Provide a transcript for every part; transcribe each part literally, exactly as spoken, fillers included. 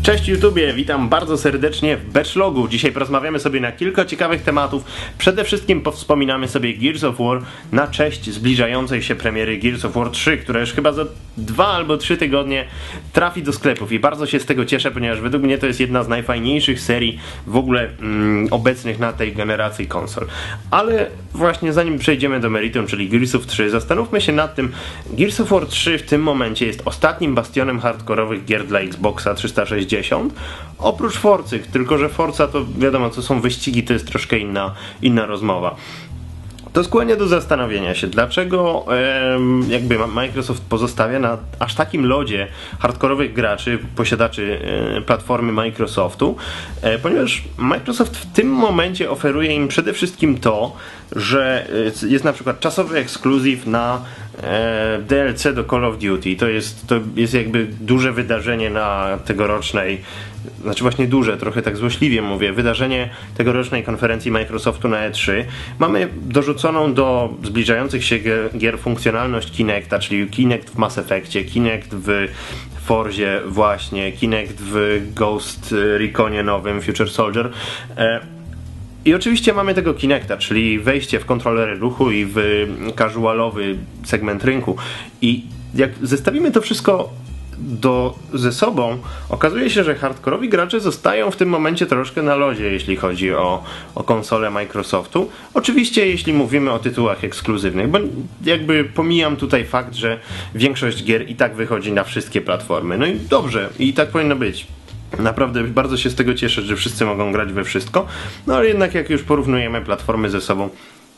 Cześć YouTubie, witam bardzo serdecznie w Batchlogu. Dzisiaj porozmawiamy sobie na kilka ciekawych tematów. Przede wszystkim powspominamy sobie Gears of War na cześć zbliżającej się premiery Gears of War trzy, która już chyba za dwa albo trzy tygodnie trafi do sklepów i bardzo się z tego cieszę, ponieważ według mnie to jest jedna z najfajniejszych serii w ogóle mm, obecnych na tej generacji konsol. Ale właśnie zanim przejdziemy do meritum, czyli Gears of trzy, zastanówmy się nad tym. Gears of War trzy w tym momencie jest ostatnim bastionem hardkorowych gier dla Xboxa trzysta sześćdziesiąt. Oprócz Forcy, tylko że Forza to wiadomo, co są wyścigi, to jest troszkę inna, inna rozmowa. To skłania do zastanowienia się, dlaczego e, jakby Microsoft pozostawia na aż takim lodzie hardkorowych graczy, posiadaczy e, platformy Microsoftu, e, ponieważ Microsoft w tym momencie oferuje im przede wszystkim to, że e, jest na przykład czasowy ekskluzyw na e, D L C do Call of Duty. To jest, to jest jakby duże wydarzenie na tegorocznej, znaczy właśnie duże, trochę tak złośliwie mówię, wydarzenie tegorocznej konferencji Microsoftu na E trzy. Mamy dorzuconą do zbliżających się gier, gier funkcjonalność Kinecta, czyli Kinect w Mass Effectie, Kinect w Forzie właśnie, Kinect w Ghost Reconie nowym, Future Soldier. E, I oczywiście mamy tego Kinecta, czyli wejście w kontrolery ruchu i w casualowy segment rynku. I jak zestawimy to wszystko do, ze sobą, okazuje się, że hardkorowi gracze zostają w tym momencie troszkę na lodzie, jeśli chodzi o, o konsolę Microsoftu. Oczywiście jeśli mówimy o tytułach ekskluzywnych, bo jakby pomijam tutaj fakt, że większość gier i tak wychodzi na wszystkie platformy. No i dobrze, i tak powinno być. Naprawdę bardzo się z tego cieszę, że wszyscy mogą grać we wszystko, no ale jednak jak już porównujemy platformy ze sobą,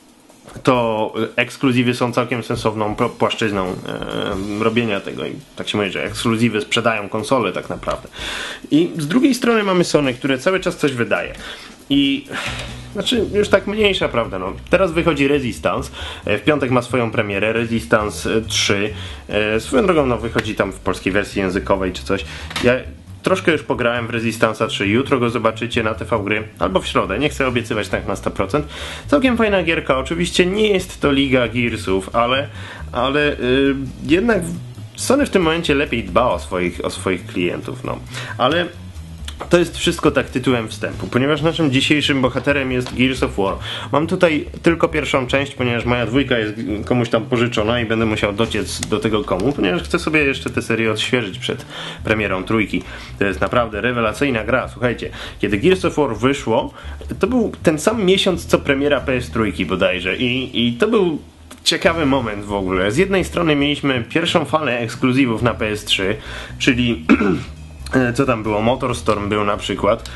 to ekskluzywy są całkiem sensowną płaszczyzną e, robienia tego i tak się mówi, że ekskluzywy sprzedają konsole tak naprawdę. I z drugiej strony mamy Sony, które cały czas coś wydaje. I znaczy już tak mniejsza, prawda, no. Teraz wychodzi Resistance, w piątek ma swoją premierę, Resistance trzy, e, swoją drogą no wychodzi tam w polskiej wersji językowej czy coś. Ja troszkę już pograłem w Resistance'a trzy, jutro go zobaczycie na T V Gry, albo w środę, nie chcę obiecywać tak na sto procent. Całkiem fajna gierka, oczywiście nie jest to Liga Gearsów, ale, ale yy, jednak Sony w tym momencie lepiej dba o swoich, o swoich klientów, no. Ale to jest wszystko tak tytułem wstępu, ponieważ naszym dzisiejszym bohaterem jest Gears of War. Mam tutaj tylko pierwszą część, ponieważ moja dwójka jest komuś tam pożyczona i będę musiał dociec do tego komu, ponieważ chcę sobie jeszcze tę serię odświeżyć przed premierą trójki. To jest naprawdę rewelacyjna gra. Słuchajcie, kiedy Gears of War wyszło, to był ten sam miesiąc co premiera P S trzy bodajże i, i to był ciekawy moment w ogóle. Z jednej strony mieliśmy pierwszą falę ekskluzywów na P S trzy, czyli co tam było? Motorstorm był na przykład.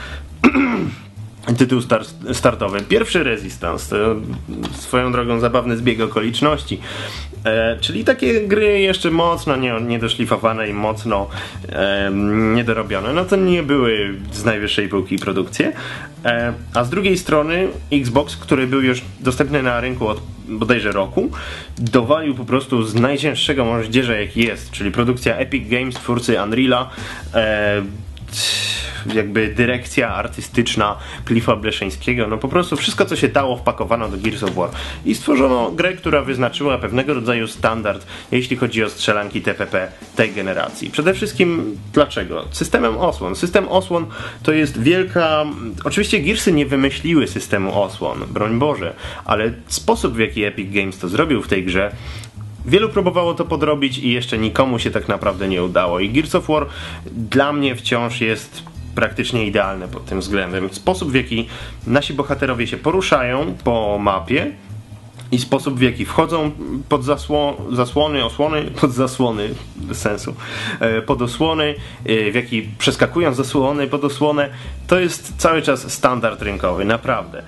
Tytuł star startowy. Pierwszy Resistance. To swoją drogą zabawny zbieg okoliczności. E, czyli takie gry jeszcze mocno nie, niedoszlifowane i mocno e, niedorobione. No to nie były z najwyższej półki produkcje. E, a z drugiej strony Xbox, który był już dostępny na rynku od bodajże roku, dowalił po prostu z najcięższego moździerza jaki jest, czyli produkcja Epic Games, twórcy Unreal'a, e, jakby dyrekcja artystyczna Cliffa Bleszyńskiego, no po prostu wszystko co się dało wpakowano do Gears of War i stworzono grę, która wyznaczyła pewnego rodzaju standard, jeśli chodzi o strzelanki T P P tej generacji. Przede wszystkim dlaczego? Systemem osłon. System osłon to jest wielka... Oczywiście Gearsy nie wymyśliły systemu osłon, broń Boże, ale sposób w jaki Epic Games to zrobił w tej grze, wielu próbowało to podrobić i jeszcze nikomu się tak naprawdę nie udało. I Gears of War dla mnie wciąż jest praktycznie idealne pod tym względem. Sposób w jaki nasi bohaterowie się poruszają po mapie i sposób w jaki wchodzą pod zasło zasłony, osłony, pod zasłony, bez sensu, pod osłony, w jaki przeskakują zasłony pod osłonę, to jest cały czas standard rynkowy, naprawdę.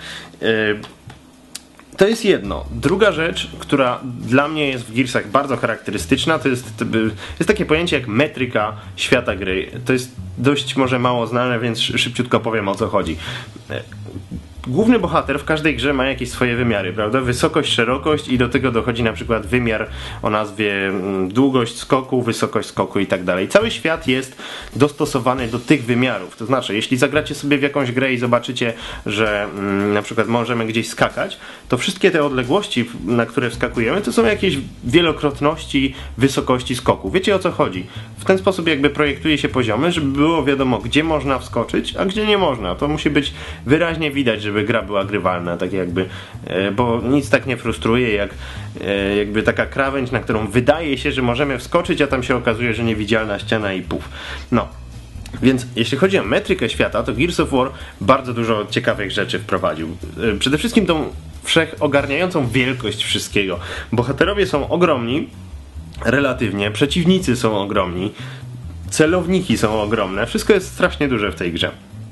To jest jedno. Druga rzecz, która dla mnie jest w Gearsach bardzo charakterystyczna, to jest, to jest takie pojęcie jak metryka świata gry. To jest dość może mało znane, więc szybciutko powiem o co chodzi. główny bohater w każdej grze ma jakieś swoje wymiary, prawda? Wysokość, szerokość i do tego dochodzi na przykład wymiar o nazwie długość skoku, wysokość skoku i tak dalej. Cały świat jest dostosowany do tych wymiarów. To znaczy, jeśli zagracie sobie w jakąś grę i zobaczycie, że mm, na przykład możemy gdzieś skakać, to wszystkie te odległości, na które wskakujemy, to są jakieś wielokrotności wysokości skoku. Wiecie, o co chodzi? W ten sposób jakby projektuje się poziomy, żeby było wiadomo, gdzie można wskoczyć, a gdzie nie można. To musi być wyraźnie widać, żeby gra była grywalna, tak jakby, bo nic tak nie frustruje jak jakby taka krawędź, na którą wydaje się, że możemy wskoczyć, a tam się okazuje, że niewidzialna ściana i puf. No. Więc jeśli chodzi o metrykę świata, to Gears of War bardzo dużo ciekawych rzeczy wprowadził. Przede wszystkim tą wszechogarniającą wielkość wszystkiego. Bohaterowie są ogromni, relatywnie, przeciwnicy są ogromni, celowniki są ogromne, wszystko jest strasznie duże w tej grze.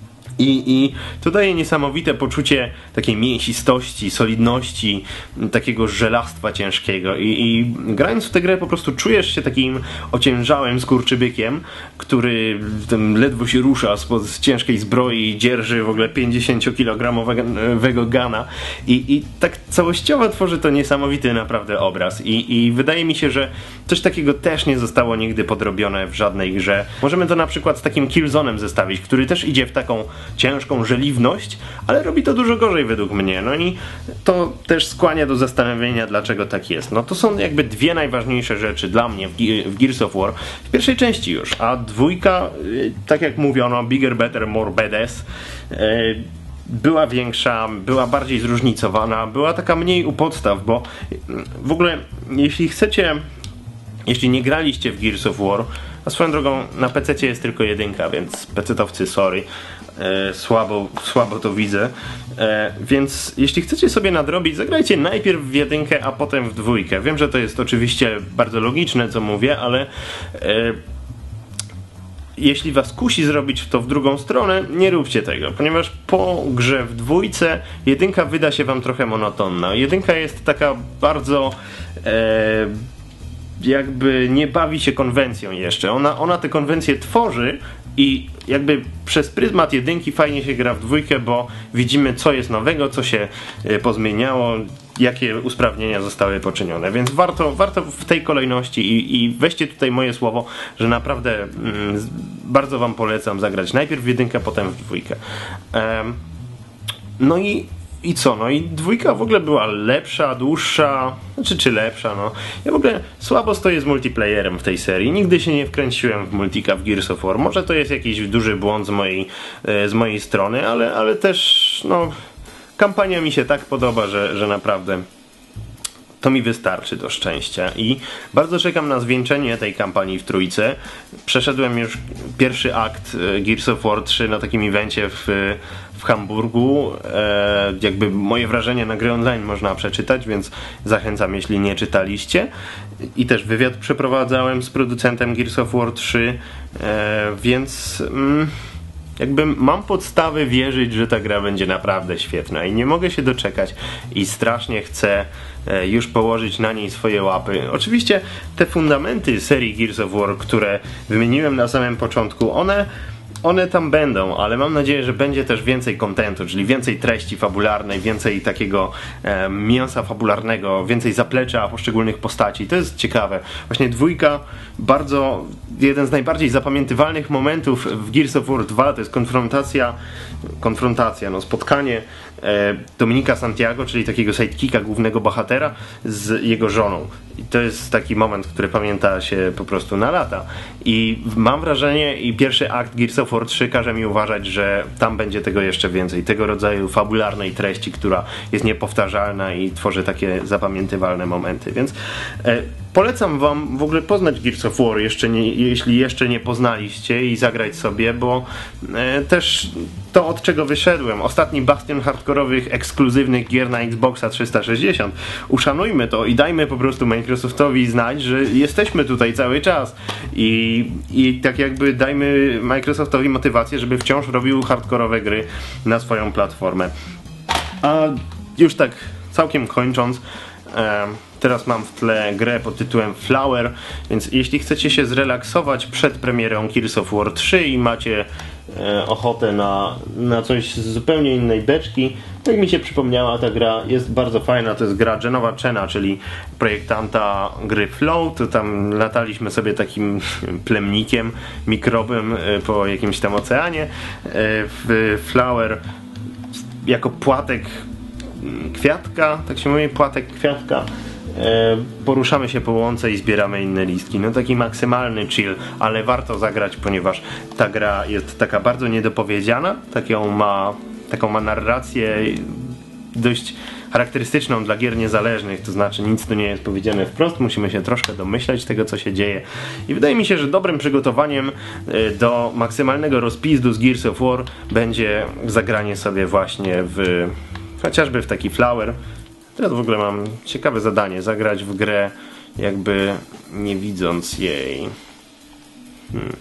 I, I to daje niesamowite poczucie takiej mięsistości, solidności, takiego żelastwa ciężkiego. I, I grając w tę grę po prostu czujesz się takim ociężałym skurczybykiem, który tym ledwo się rusza spod ciężkiej zbroi i dzierży w ogóle pięćdziesięciokilogramowego gana. I, I tak całościowo tworzy to niesamowity naprawdę obraz. I, I wydaje mi się, że coś takiego też nie zostało nigdy podrobione w żadnej grze. Możemy to na przykład z takim Killzone'em zestawić, który też idzie w taką ciężką żeliwność, ale robi to dużo gorzej według mnie. No i to też skłania do zastanowienia, dlaczego tak jest. No to są jakby dwie najważniejsze rzeczy dla mnie w, Ge w Gears of War. W pierwszej części już, a dwójka, tak jak mówiono, bigger, better, more badass, yy, była większa, była bardziej zróżnicowana, była taka mniej u podstaw, bo w ogóle jeśli chcecie, jeśli nie graliście w Gears of War, a swoją drogą na pececie jest tylko jedynka, więc pecetowcy sorry, e, słabo, słabo to widzę, e, więc jeśli chcecie sobie nadrobić, zagrajcie najpierw w jedynkę, a potem w dwójkę. Wiem, że to jest oczywiście bardzo logiczne, co mówię, ale e, jeśli was kusi zrobić to w drugą stronę, nie róbcie tego, ponieważ po grze w dwójce jedynka wyda się wam trochę monotonna. Jedynka jest taka bardzo e, jakby nie bawi się konwencją jeszcze. Ona, ona te konwencje tworzy i jakby przez pryzmat jedynki fajnie się gra w dwójkę, bo widzimy, co jest nowego, co się pozmieniało, jakie usprawnienia zostały poczynione. Więc warto, warto w tej kolejności i, i weźcie tutaj moje słowo, że naprawdę mm, bardzo wam polecam zagrać najpierw w jedynkę, potem w dwójkę. Um, no i I co? No i dwójka w ogóle była lepsza, dłuższa, znaczy czy lepsza, no. Ja w ogóle słabo stoję z multiplayerem w tej serii. Nigdy się nie wkręciłem w multika w Gears of War. Może to jest jakiś duży błąd z mojej, z mojej strony, ale, ale też, no, kampania mi się tak podoba, że, że naprawdę to mi wystarczy do szczęścia i bardzo czekam na zwieńczenie tej kampanii w trójce. Przeszedłem już pierwszy akt Gears of War trzy na takim evencie w, w Hamburgu. E, jakby moje wrażenie na gry online można przeczytać, więc zachęcam, jeśli nie czytaliście. I też wywiad przeprowadzałem z producentem Gears of War trzy, e, więc... Mm, jakby mam podstawy wierzyć, że ta gra będzie naprawdę świetna i nie mogę się doczekać i strasznie chcę e, już położyć na niej swoje łapy. Oczywiście te fundamenty serii Gears of War, które wymieniłem na samym początku, one One tam będą, ale mam nadzieję, że będzie też więcej kontentu, czyli więcej treści fabularnej, więcej takiego e, mięsa fabularnego, więcej zaplecza poszczególnych postaci. To jest ciekawe. Właśnie dwójka, bardzo, jeden z najbardziej zapamiętywalnych momentów w Gears of War dwa to jest konfrontacja, konfrontacja, no spotkanie e, Dominika Santiago, czyli takiego sidekicka głównego bohatera z jego żoną. I to jest taki moment, który pamięta się po prostu na lata. I mam wrażenie, i pierwszy akt Gears of War trzy każe mi uważać, że tam będzie tego jeszcze więcej. Tego rodzaju fabularnej treści, która jest niepowtarzalna i tworzy takie zapamiętywalne momenty. Więc e, polecam wam w ogóle poznać Gears of War, jeszcze nie, jeśli jeszcze nie poznaliście, i zagrać sobie, bo e, też to, od czego wyszedłem, ostatni bastion hardkorowych, ekskluzywnych gier na Xboxa trzysta sześćdziesiąt, uszanujmy to i dajmy po prostu Microsoftowi znać, że jesteśmy tutaj cały czas i, i tak jakby dajmy Microsoftowi motywację, żeby wciąż robił hardkorowe gry na swoją platformę. A już tak całkiem kończąc, E, teraz mam w tle grę pod tytułem Flower, więc jeśli chcecie się zrelaksować przed premierą Gears of War trzy i macie e, ochotę na, na coś z zupełnie innej beczki, jak mi się przypomniała, ta gra jest bardzo fajna. To jest gra Genoa Chena, czyli projektanta gry Flow. To tam lataliśmy sobie takim plemnikiem, mikrobem po jakimś tam oceanie. W Flower jako płatek kwiatka, tak się mówi, płatek kwiatka, poruszamy się po łące i zbieramy inne listki. No taki maksymalny chill, ale warto zagrać, ponieważ ta gra jest taka bardzo niedopowiedziana, taką ma, taką ma narrację dość charakterystyczną dla gier niezależnych, to znaczy nic tu nie jest powiedziane wprost, musimy się troszkę domyślać tego, co się dzieje. I wydaje mi się, że dobrym przygotowaniem do maksymalnego rozpizdu z Gears of War będzie zagranie sobie właśnie w chociażby w taki Flower. Teraz w ogóle mam ciekawe zadanie, zagrać w grę jakby nie widząc jej. Hmm.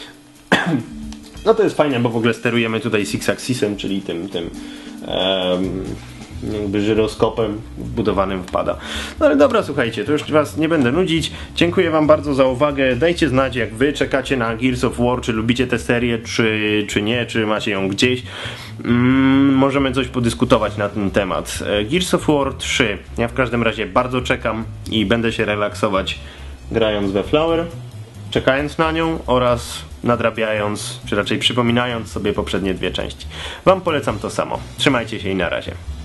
No to jest fajne, bo w ogóle sterujemy tutaj Six-Axisem, czyli tym, tym um, jakby żyroskopem wbudowanym w pada. No ale dobra, słuchajcie, to już was nie będę nudzić. Dziękuję wam bardzo za uwagę. Dajcie znać, jak wy czekacie na Gears of War, czy lubicie tę serię, czy, czy nie, czy macie ją gdzieś. Mm, możemy coś podyskutować na ten temat. Gears of War trzy. Ja w każdym razie bardzo czekam i będę się relaksować grając we Flower, czekając na nią oraz nadrabiając, czy raczej przypominając sobie poprzednie dwie części. Wam polecam to samo. Trzymajcie się i na razie.